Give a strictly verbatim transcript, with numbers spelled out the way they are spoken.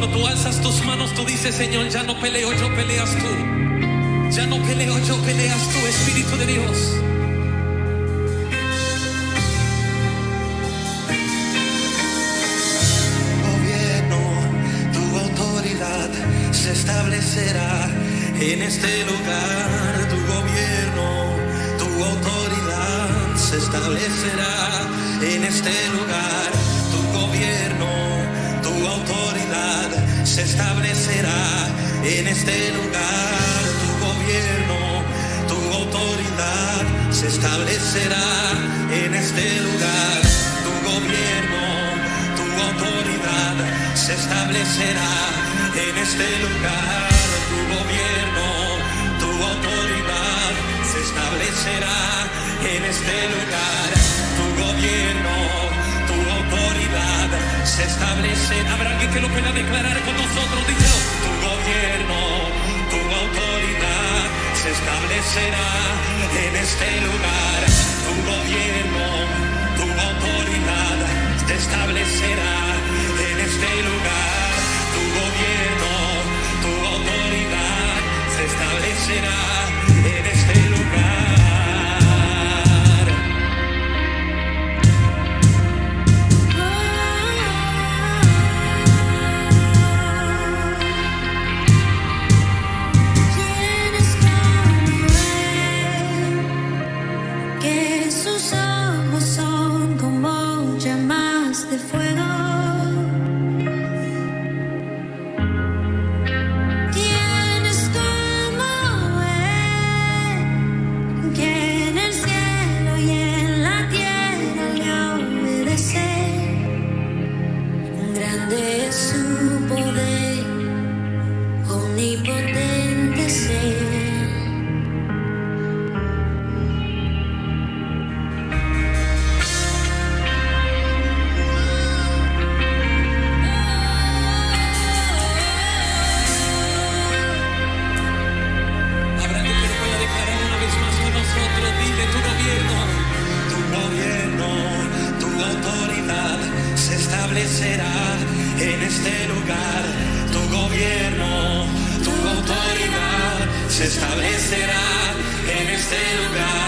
cuando tú alzas tus manos, tú dices: Señor, ya no peleo yo, peleas tú. Ya no peleo yo, peleas tú, Espíritu de Dios. Gobierno, tu autoridad se establecerá en este lugar. Tu gobierno, tu autoridad se establecerá en este lugar. Tu gobierno, tu autoridad se establecerá en este lugar. Tu gobierno, tu autoridad se establecerá en este lugar. Tu gobierno, tu autoridad se establecerá en este lugar. Tu gobierno, tu autoridad se establecerá en este lugar. Tu gobierno, tu autoridad se establecerá. Habrá alguien que lo pueda declarar con nosotros. Dice: tu gobierno, tu autoridad se establecerá en este lugar. Tu gobierno, tu autoridad se establecerá en este lugar. Tu gobierno, tu autoridad se establecerá en este lugar. Se establecerá en este lugar.